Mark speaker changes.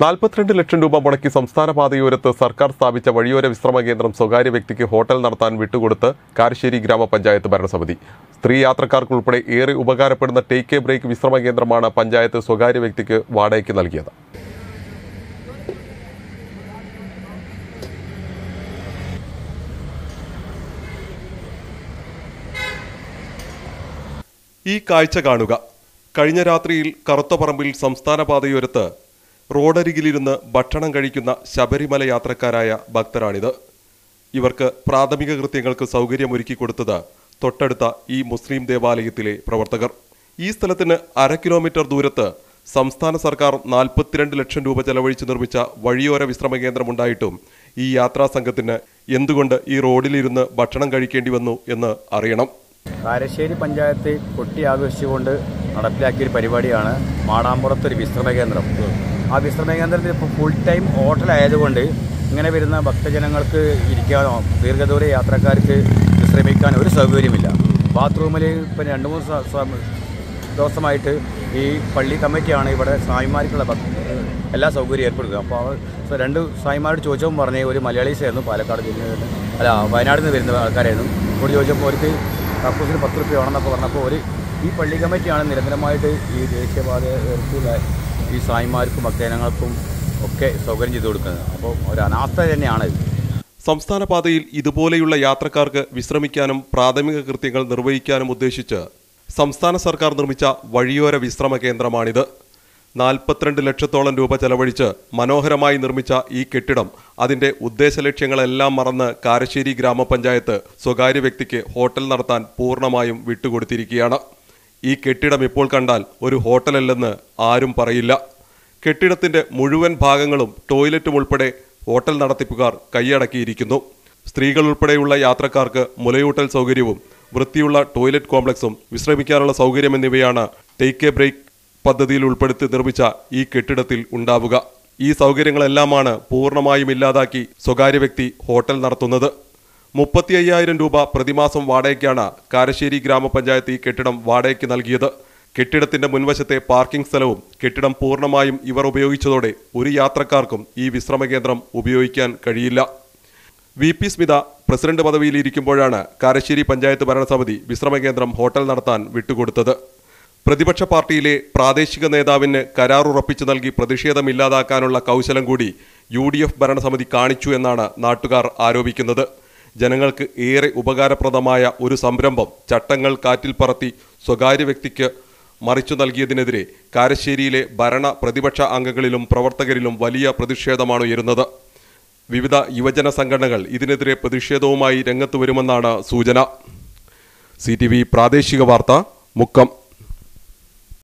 Speaker 1: 42 ലക്ഷം രൂപ മുടക്കി സംസ്ഥാന പാതയോരത്ത് സർക്കാർ സ്ഥാപിച്ച വഴിയോര വിശ്രമ കേന്ദ്രം സ്വകാര്യ വ്യക്തിക്ക് ഹോട്ടൽ നടത്താൻ വിട്ടുകൊടുത്ത് കാരശ്ശേരി ഗ്രാമപഞ്ചായത്ത് ഭരണസമിതി. സ്ത്രീ യാത്രക്കാർക്കുൾപ്പെടെ ഏറെ ഉപകാരപ്പെടുന്ന ടേക്ക് എ ബ്രേക്ക് വിശ്രമ കേന്ദ്രമാണ് പഞ്ചായത്ത് സ്വകാര്യ വ്യക്തിക്ക് വാടകയ്ക്ക് നൽകിയത്. ഈ കാഴ്ച കാണുക. കഴിഞ്ഞ രാത്രിയിൽ കറുത്തപറമ്പിൽ സംസ്ഥാന പാതയോരത്ത് റോഡരികിലിരുന്ന് ഭക്ഷണം കഴിക്കുന്ന ശബരിമല യാത്രക്കാരായ ഭക്തരാണിത്. ഇവർക്ക് പ്രാഥമിക കൃത്യങ്ങൾക്ക് സൗകര്യമൊരുക്കി കൊടുത്തത് തൊട്ടടുത്ത ഈ മുസ്ലിം ദേവാലയത്തിലെ പ്രവർത്തകർ. ഈ സ്ഥലത്തിന് 1/2 കിലോമീറ്റർ ദൂരത്ത് സംസ്ഥാന സർക്കാർ 42 ലക്ഷം രൂപ ചെലവഴിച്ച് നിർമ്മിച്ച വഴിയോര വിശ്രമ കേന്ദ്രമുണ്ടായിട്ടും ഈ യാത്രാ സംഘത്തിന് എന്തുകൊണ്ട് ഈ റോഡിലിരുന്ന് ഭക്ഷണം കഴിക്കേണ്ടി വന്നു എന്ന് അറിയണം.
Speaker 2: കാരശ്ശേരി പഞ്ചായത്ത് കൊട്ടി ആഘോഷിച്ചുകൊണ്ട് നടപ്പിലാക്കിയൊരു പരിപാടിയാണ് മാടാമ്പുറത്തൊരു വിശ്രമ കേന്ദ്രം. ആ വിശ്രമ കേന്ദ്രത്തിൽ ഇപ്പോൾ ഫുൾ ടൈം ഹോട്ടലായതുകൊണ്ട് ഇങ്ങനെ വരുന്ന ഭക്തജനങ്ങൾക്ക് ഇരിക്കാനോ ദീർഘദൂര യാത്രക്കാർക്ക് വിശ്രമിക്കാൻ ഒരു സൗകര്യമില്ല. ബാത്റൂമിൽ ഇപ്പം 2-3 ദിവസമായിട്ട് ഈ പള്ളി കമ്മിറ്റിയാണ് ഇവിടെ സ്വാമിമാർക്കുള്ള എല്ലാ സൗകര്യം ഏർപ്പെടുത്തുക. അപ്പോൾ 2 സ്വാമിമാരോട് ചോദിച്ചപ്പോൾ പറഞ്ഞേ ഒരു മലയാളീസ് ആയിരുന്നു, പാലക്കാട് ജില്ലയിൽ വയനാട്ടിൽ നിന്ന് വരുന്ന ആൾക്കാരായിരുന്നു. ഇവിടെ ചോദിച്ചപ്പോൾ അവർക്ക് കക്കൂസിന് 10 രൂപ വേണമെന്നൊക്കെ പറഞ്ഞപ്പോൾ ഈ പള്ളി കമ്മിറ്റിയാണ് നിരന്തരമായിട്ട് ഈ ദേശീയപാതയിലുള്ള ഈ സ്വാമിമാർക്കും ഭക്തജനങ്ങൾക്കും ഒക്കെ സൗകര്യം ചെയ്തു കൊടുക്കുന്നത്. അപ്പോൾ ഒരു അനാസ്ഥ തന്നെയാണ്.
Speaker 1: സംസ്ഥാന പാതയിൽ ഇതുപോലെയുള്ള യാത്രക്കാർക്ക് വിശ്രമിക്കാനും പ്രാഥമിക കൃത്യങ്ങൾ നിർവഹിക്കാനും ഉദ്ദേശിച്ച് സംസ്ഥാന സർക്കാർ നിർമ്മിച്ച വഴിയോര വിശ്രമ കേന്ദ്രമാണിത്. 42 ലക്ഷത്തോളം രൂപ ചെലവഴിച്ച് മനോഹരമായി നിർമ്മിച്ച ഈ കെട്ടിടം അതിൻ്റെ ഉദ്ദേശ ലക്ഷ്യങ്ങളെല്ലാം മറന്ന് കാരശ്ശേരി ഗ്രാമപഞ്ചായത്ത് സ്വകാര്യ വ്യക്തിക്ക് ഹോട്ടൽ നടത്താൻ പൂർണ്ണമായും വിട്ടുകൊടുത്തിരിക്കുകയാണ്. ഈ കെട്ടിടം ഇപ്പോൾ കണ്ടാൽ ഒരു ഹോട്ടലല്ലെന്ന് ആരും പറയില്ല. കെട്ടിടത്തിൻ്റെ മുഴുവൻ ഭാഗങ്ങളും ടോയ്ലറ്റും ഉൾപ്പെടെ ഹോട്ടൽ നടത്തിപ്പുകാർ കൈയടക്കിയിരിക്കുന്നു. സ്ത്രീകൾ ഉൾപ്പെടെയുള്ള യാത്രക്കാർക്ക് മുലയൂട്ടൽ സൗകര്യവും വൃത്തിയുള്ള ടോയ്ലറ്റ് കോംപ്ലക്സും വിശ്രമിക്കാനുള്ള സൗകര്യം എന്നിവയാണ് ടേക്ക് എ ബ്രേക്ക് പദ്ധതിയിൽ ഉൾപ്പെടുത്തി നിർമ്മിച്ച ഈ കെട്ടിടത്തിൽ ഉണ്ടാവുക. ഈ സൗകര്യങ്ങളെല്ലാമാണ് പൂർണ്ണമായും ഇല്ലാതാക്കി സ്വകാര്യ വ്യക്തി ഹോട്ടൽ നടത്തുന്നത്. 35,000 രൂപ പ്രതിമാസം വാടകയ്ക്കാണ് കാരശ്ശേരി ഗ്രാമപഞ്ചായത്ത് ഈ കെട്ടിടം വാടകയ്ക്ക് നൽകിയത്. കെട്ടിടത്തിന്റെ മുൻവശത്തെ പാർക്കിംഗ് സ്ഥലവും കെട്ടിടം പൂർണ്ണമായും ഇവർ ഉപയോഗിച്ചതോടെ ഒരു യാത്രക്കാർക്കും ഈ വിശ്രമ കേന്ദ്രം ഉപയോഗിക്കാൻ കഴിയില്ല. VP സ്മിത പ്രസിഡന്റ് പദവിയിലിരിക്കുമ്പോഴാണ് കാരശ്ശേരി പഞ്ചായത്ത് ഭരണസമിതി വിശ്രമ കേന്ദ്രം ഹോട്ടൽ നടത്താൻ വിട്ടുകൊടുത്തത്. പ്രതിപക്ഷ പാർട്ടിയിലെ പ്രാദേശിക നേതാവിന് കരാറുറപ്പിച്ചു നൽകി പ്രതിഷേധമില്ലാതാക്കാനുള്ള കൗശലം കൂടി UDF ഭരണസമിതി കാണിച്ചു എന്നാണ് നാട്ടുകാർ ആരോപിക്കുന്നത്. ജനങ്ങൾക്ക് ഏറെ ഉപകാരപ്രദമായ ഒരു സംരംഭം ചട്ടങ്ങൾ കാറ്റിൽ പറത്തി സ്വകാര്യ വ്യക്തിക്ക് മറിച്ചു നൽകിയതിനെതിരെ കാരശ്ശേരിയിലെ ഭരണ പ്രതിപക്ഷ അംഗങ്ങളിലും പ്രവർത്തകരിലും വലിയ പ്രതിഷേധമാണ് ഉയരുന്നത്. വിവിധ യുവജന സംഘടനകൾ ഇതിനെതിരെ പ്രതിഷേധവുമായി രംഗത്ത് വരുമെന്നാണ് സൂചന. CTV പ്രാദേശിക വാർത്ത, മുക്കം.